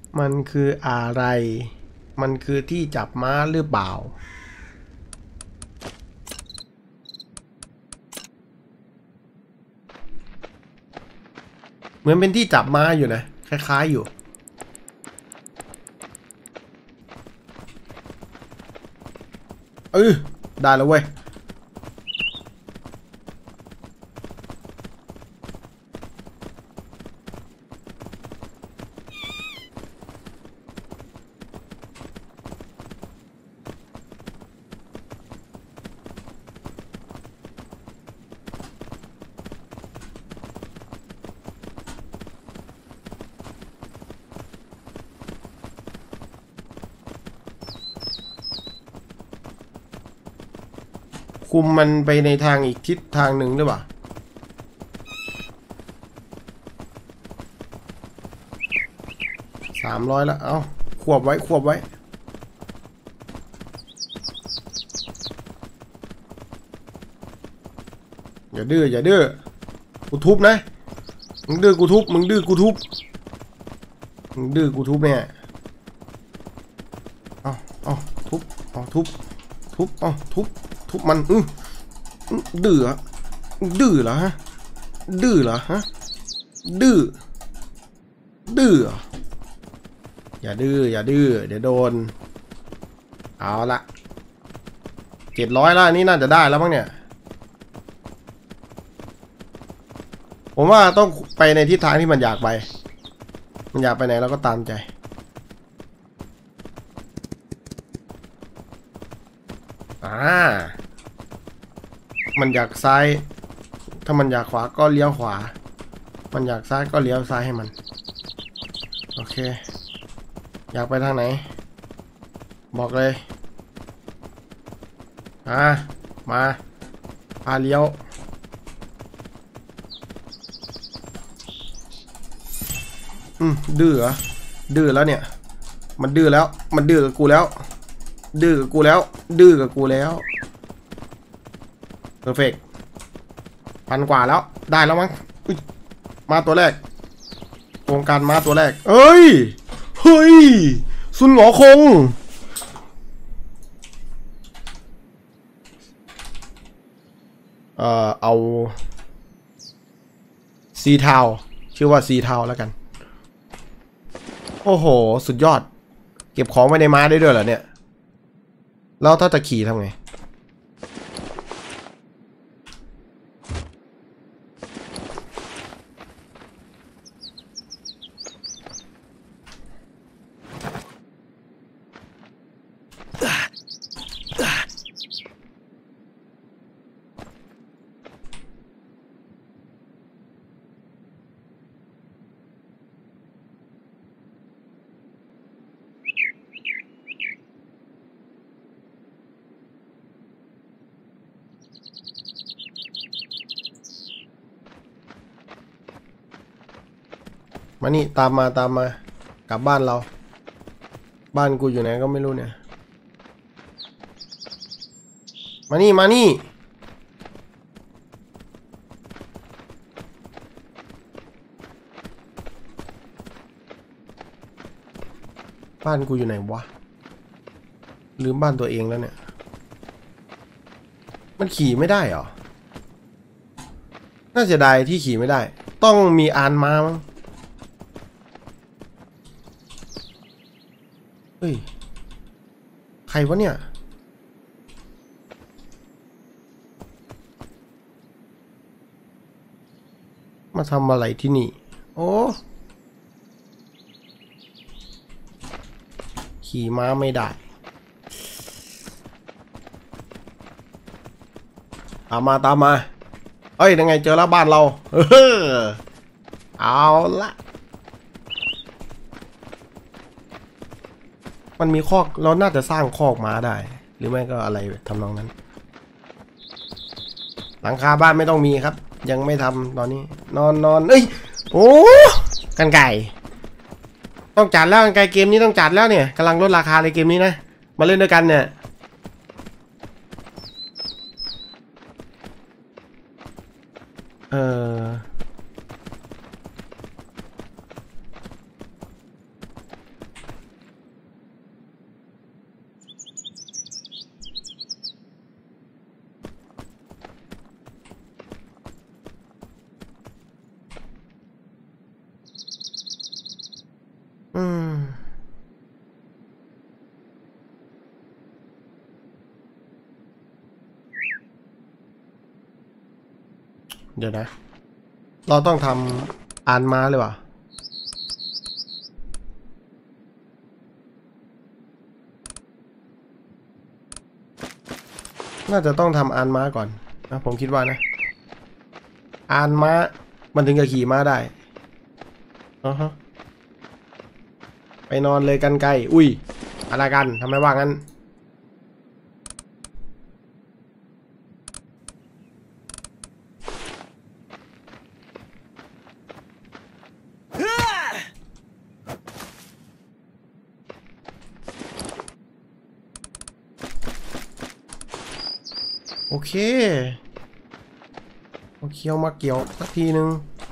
มันคืออะไรมันคือที่จับม้าหรือเปล่าเหมือนเป็นที่จับม้าอยู่นะคล้ายๆอยู่ได้แล้วเว้ยคุมมันไปในทางอีกทิศทางหนึ่งหรือเปล่า300แล้วเอาควบไว้อย่าดื้อกูทุบนะมึงดื้อกูทุบเนี่ยเอาทุบทุบมันดื้อเหรอฮะดื้ออย่าดื้อเดี๋ยวโดนเอาละ700แล้วนี่น่าจะได้แล้วมั้งเนี่ยผมว่าต้องไปในทิศทางที่มันอยากไปไหนเราก็ตามใจมันอยากซ้ายถ้ามันอยากขวาก็เลี้ยวขวามันอยากซ้ายก็เลี้ยวซ้ายให้มันโอเคอยากไปทางไหนบอกเลยมาพาเลี้ยวดื้อแล้วเนี่ยมันดื้อแล้วมันดื้อกับกูแล้วเพอร์เฟกต์1,000 กว่าแล้วได้แล้วมั้งมาตัวแรกโครงการมาตัวแรกเฮ้ยซุนหงอคงเอาซีทาวชื่อว่าซีทาวแล้วกันโอ้โหสุดยอดเก็บของไว้ในม้าได้ด้วยเหรอเนี่ยแล้วถ้าจะขี่ทำไงมานี่ตามมากลับบ้านเราบ้านกูอยู่ไหนก็ไม่รู้เนี่ยมานี่บ้านกูอยู่ไหนวะลืมบ้านตัวเองแล้วเนี่ยมันขี่ไม่ได้เหรอน่าเสียดายที่ขี่ไม่ได้ต้องมีอานม้ามั้งเฮ้ยใครวะเนี่ยมาทำอะไรที่นี่โอ้ขี่ม้าไม่ได้ตามมาเอ้ยยังไงเจอแล้วบ้านเราเอาละมันมีคอกเราน่าจะสร้างคอกม้าได้หรือไม่ก็อะไรทำนองนั้นหลังคาบ้านไม่ต้องมีครับยังไม่ทำตอนนี้นอนเอ้ยโอ้กันไก่ต้องจัดแล้วกันไก่เกมนี้ต้องจัดแล้วเนี่ยกำลังลดราคาเลยเกมนี้นะมาเล่นด้วยกันเนี่ยเดี๋ยวนะเราต้องทำอ่านม้าเลยวะน่าจะต้องทำอ่านม้าก่อนนะผมคิดว่านะอ่านม้ามันถึงจะขี่ม้าได้ไปนอนเลยกันไกลอุ้ยอะไรกันทำไมว่างั้นโอเคเอาเคี้ยวมาเกี่ยวสักทีนึง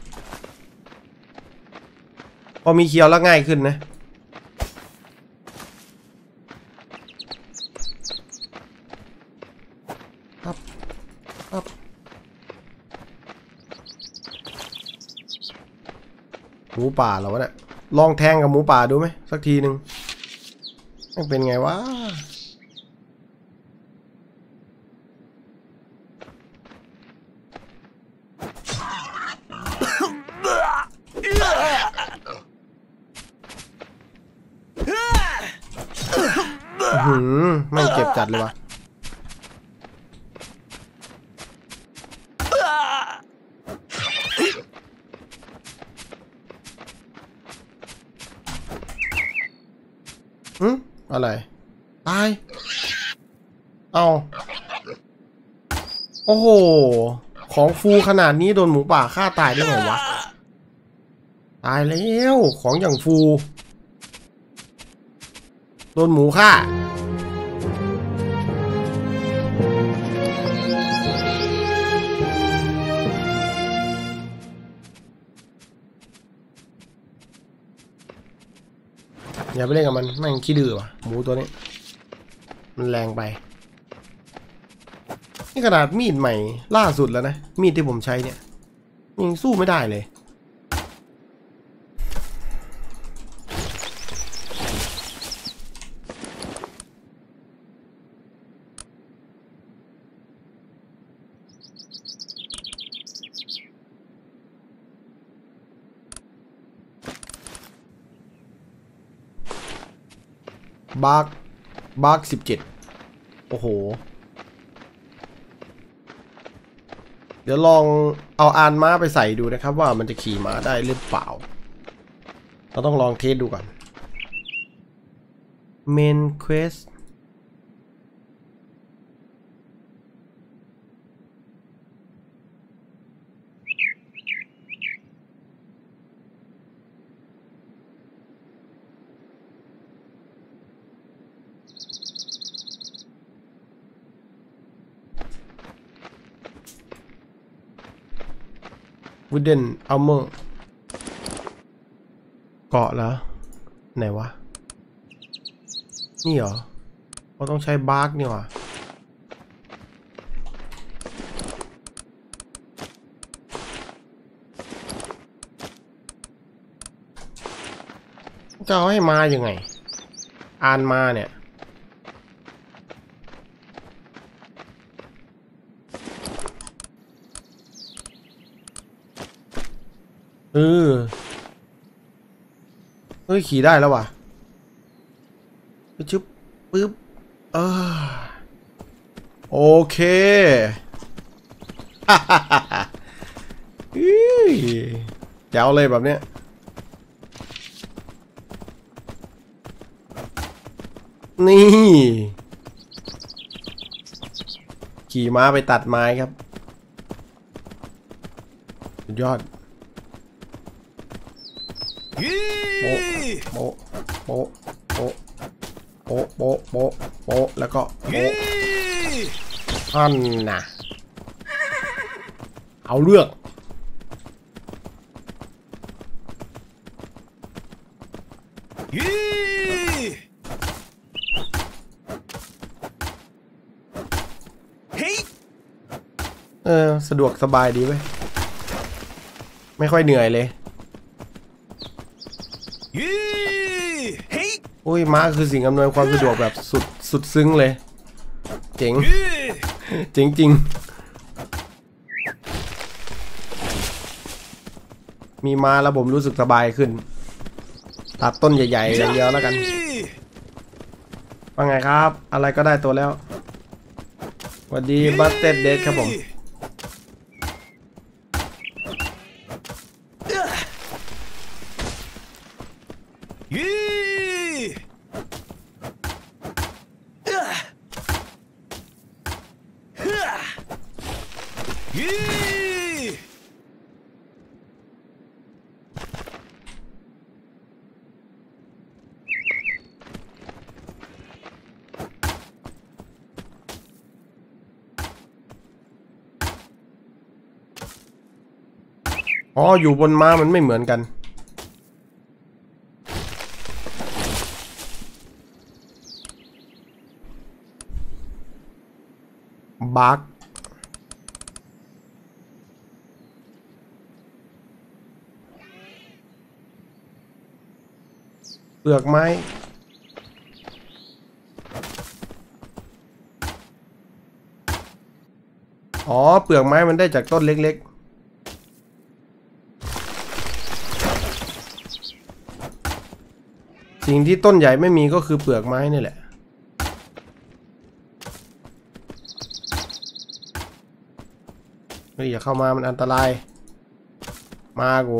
พอมีเคี้ยวแล้วง่ายขึ้นนะหมูป่าเหรอวะเนี่ยลองแทงกับหมูป่าดูไหมสักทีหนึ่งมันเป็นไงวะไม่เจ็บจัดเลยวะอะไรตายเอาโอ้โหของฟูขนาดนี้โดนหมูป่าฆ่าตายได้ไงวะตายแล้วของอย่างฟูโดนหมูฆ่าอย่าไปเล่นกับมันแม่งขี้ดื้อว่ะหมูตัวนี้มันแรงไปนี่ขนาดมีดใหม่ล่าสุดแล้วนะมีดที่ผมใช้เนี่ยยังสู้ไม่ได้เลยบาร์ก17โอ้โหเดี๋ยวลองเอาอานม้าไปใส่ดูนะครับว่ามันจะขี่ม้าได้หรือเปล่าเราต้องลองเทสดูก่อน Main Quest Wooden Armor เกาะแล้วไหนวะนี่เหรอเราต้องใช้บาร์กนี่หว่าจะเอาให้มายังไงอ่านมาเนี่ยเฮ้ยขี่ได้แล้วว่ะปึ๊บปึ๊บโอเคแจ๋วเลยแบบเนี้ยนี่ขี่ม้าไปตัดไม้ครับสุดยอดโป๊ะโป๊ะโป๊ะโป๊ะโป๊ะโป๊ะโป๊ะแล้วก็โป๊ะท่านน่ะเอาเลือกสะดวกสบายดีเว้ยไม่ค่อยเหนื่อยเลยอุ้ยม้าคือสิ่งอำนวยความสะดวกแบบสุดซึ้งเลยเจ๋งจริงมีม้าแล้วผมรู้สึกสบายขึ้นตัดต้นใหญ่ๆอย่างเดียวแล้วกันว่าไงครับอะไรก็ได้ตัวแล้วสวัสดีบัสเต็ดเดทครับผมอ๋ออยู่บนม้ามันไม่เหมือนกันบักเปลือกไม้อ๋อเปลือกไม้มันได้จากต้นเล็กๆสิ่งที่ต้นใหญ่ไม่มีก็คือเปลือกไม้นี่แหละเฮ้ยอย่าเข้ามามันอันตรายมากู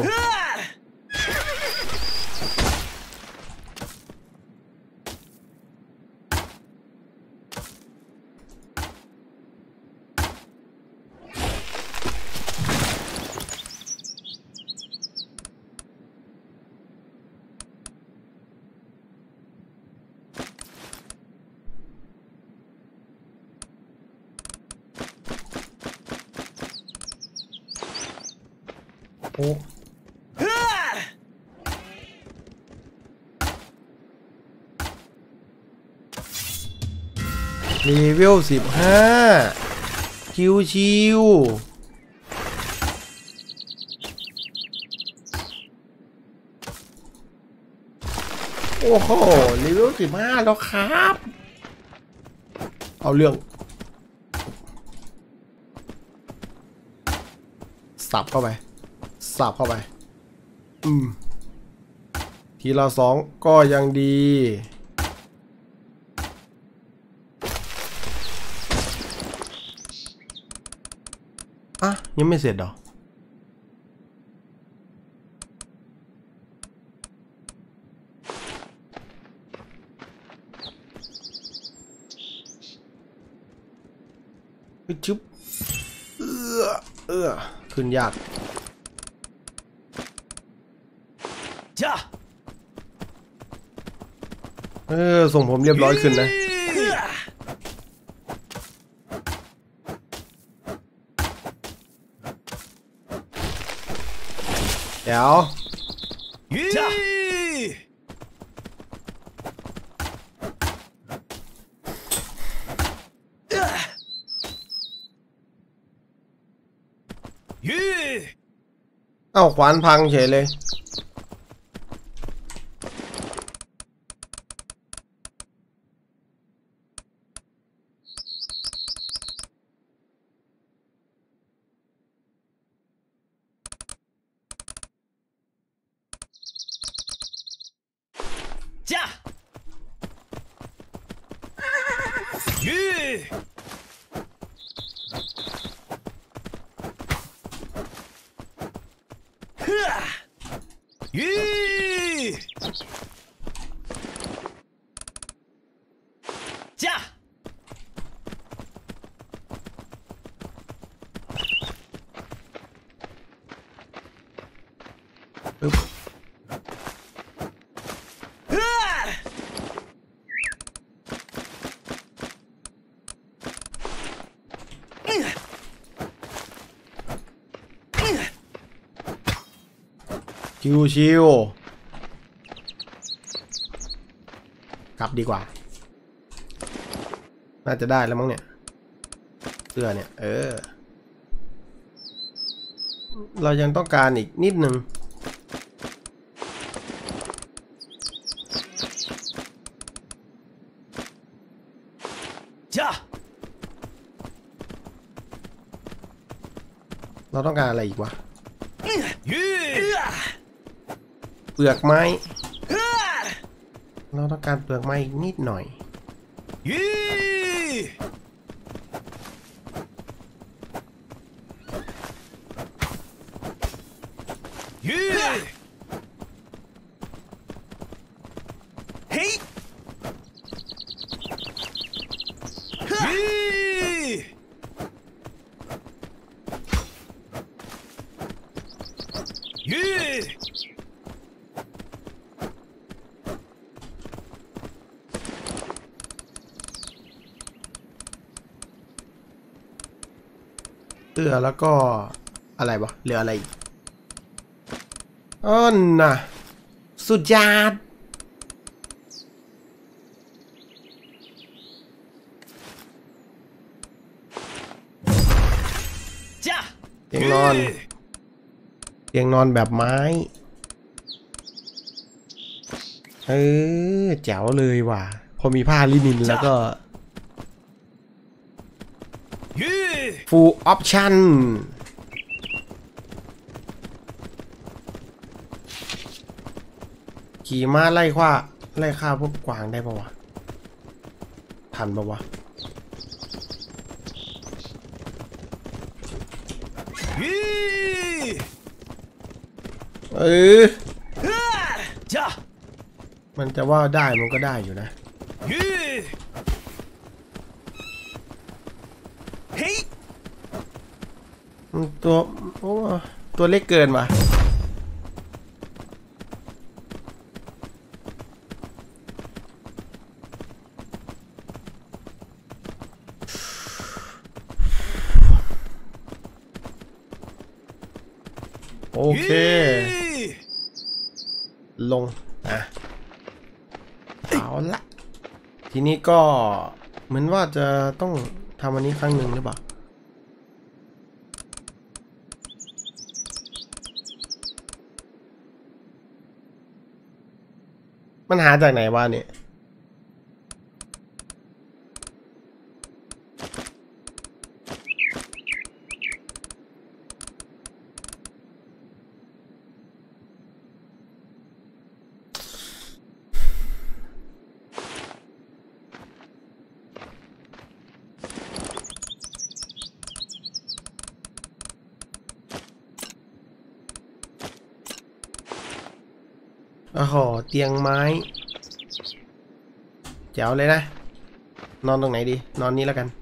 โอ้เลเวล15ชิวโอ้โหเลเวล15แล้วครับเอาเรื่องสับเข้าไปสับเข้าไปทีละ2ก็ยังดีอ่ะยังไม่เสร็จหรอจุ๊บขึ้นยากจ้าส่งผมเรียบร้อยขึ้นนะเดี๋ยวจ้าเอ้าขวานพังเฉยเลยจ้าจ้าปึ๊บชิวกลับดีกว่าน่าจะได้แล้วมั้งเนี่ยเสื้อเนี่ยเรายังต้องการอีกนิดนึงจ้าเราต้องการอะไรอีกวะเปลือกไม้เราต้องการเปลือกไม้อีกนิดหน่อยเตือแล้วก็อะไรวะเหลืออะไรอ้อนน่ะสุดยอดเตียงนอนเตียงนอนแบบไม้แจ๋วเลยว่ะพอมีผ้าลินินแล้วก็full option ขี่ม้าไล่ฆ่าพวกกวางได้ปะวะทันปะวะมันจะว่าได้มันก็ได้อยู่นะตัวเล็กเกินว่ะโอเคลงเอาละทีนี้ก็เหมือนว่าจะต้องทำอันนี้ครั้งหนึ่งหรือเปล่ามันหาจากไหนวะเนี่ยโอ้โหเตียงไม้แจ๋วเลยนะนอนตรงไหนดีนอนนี้แล้วกัน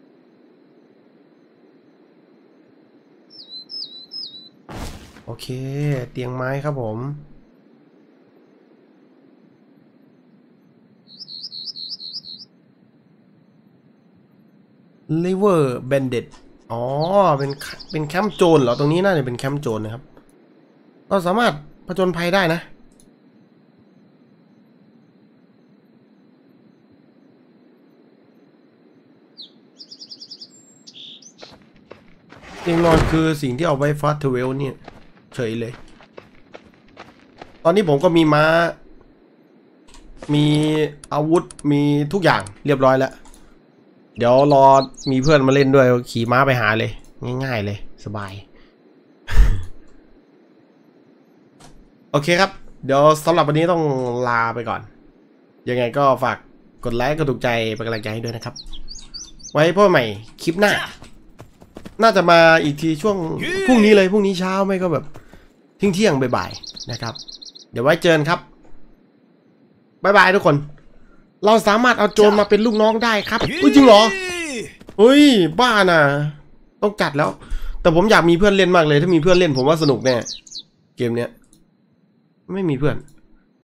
โอเคเตียงไม้ครับผมลิเวอร์แบนเด็ดอ๋อเป็นแคมป์โจรเหรอตรงนี้น่าจะเป็นแคมป์โจรนะครับเราสามารถผจญภัยได้นะเตียงนอนคือสิ่งที่เอาไว้ฟาสต์เทเวลเนี่ยเฉยเลยตอนนี้ผมก็มีม้ามีอาวุธมีทุกอย่างเรียบร้อยแล้วเดี๋ยวรอมีเพื่อนมาเล่นด้วยขี่ม้าไปหาเลยง่ายๆเลยสบาย โอเคครับเดี๋ยวสำหรับวันนี้ต้องลาไปก่อนยังไงก็ฝากกดไลค์กดถูกใจเป็นกำลังใจให้ด้วยนะครับไว้พบใหม่คลิปหน้าน่าจะมาอีกทีช่วงพรุ่งนี้เลยพรุ่งนี้เช้าไม่ก็แบบเที่ยงบ่ายๆนะครับเดี๋ยวไว้เจอกันครับบ๊ายบายทุกคนเราสามารถเอาโจรมาเป็นลูกน้องได้ครับจริงเหรอเฮ้ยบ้าน่ะต้องจัดแล้วแต่ผมอยากมีเพื่อนเล่นมากเลยถ้ามีเพื่อนเล่นผมว่าสนุกแน่เกมเนี้ยไม่มีเพื่อน